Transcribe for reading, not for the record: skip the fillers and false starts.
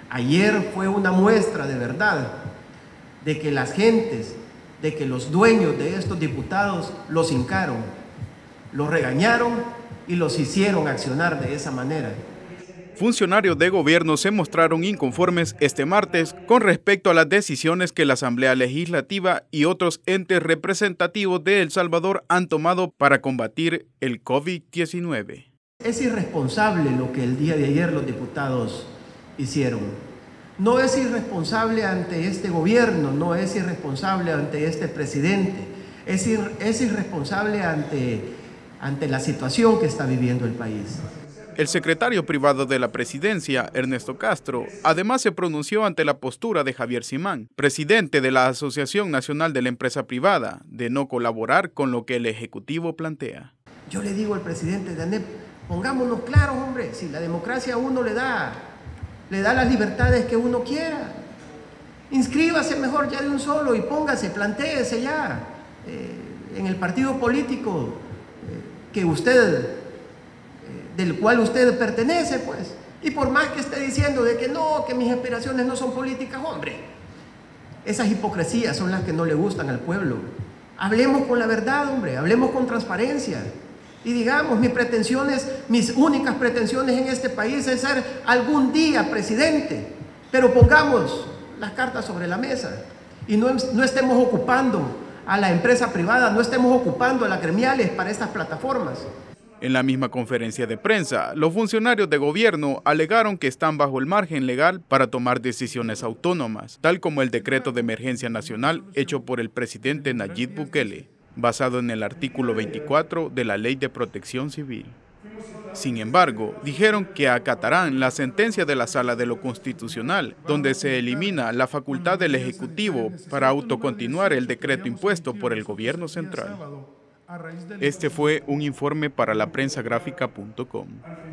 Ayer fue una muestra de verdad de que las gentes, de que los dueños de estos diputados los hincaron, los regañaron y los hicieron accionar de esa manera. Funcionarios de gobierno se mostraron inconformes este martes con respecto a las decisiones que la Asamblea Legislativa y otros entes representativos de El Salvador han tomado para combatir el COVID-19. Es irresponsable lo que el día de ayer los diputados hicieron. No es irresponsable ante este gobierno, no es irresponsable ante este presidente, es irresponsable ante la situación que está viviendo el país. El secretario privado de la presidencia, Ernesto Castro, además se pronunció ante la postura de Javier Simán, presidente de la Asociación Nacional de la Empresa Privada, de no colaborar con lo que el Ejecutivo plantea. Yo le digo al presidente de ANEP, pongámonos claros, hombre, si la democracia a uno le da las libertades que uno quiera, inscríbase mejor ya de un solo y póngase, plantéese ya en el partido político que del cual usted pertenece, pues. Y por más que esté diciendo de que no, que mis aspiraciones no son políticas, hombre, esas hipocresías son las que no le gustan al pueblo. Hablemos con la verdad, hombre, hablemos con transparencia. Y digamos, mis únicas pretensiones en este país es ser algún día presidente, pero pongamos las cartas sobre la mesa y no estemos ocupando a la empresa privada, no estemos ocupando a las gremiales para estas plataformas. En la misma conferencia de prensa, los funcionarios de gobierno alegaron que están bajo el margen legal para tomar decisiones autónomas, tal como el decreto de emergencia nacional hecho por el presidente Nayib Bukele, basado en el artículo 24 de la Ley de Protección Civil. Sin embargo, dijeron que acatarán la sentencia de la Sala de lo Constitucional, donde se elimina la facultad del Ejecutivo para autocontinuar el decreto impuesto por el gobierno central. Este fue un informe para laprensagrafica.com.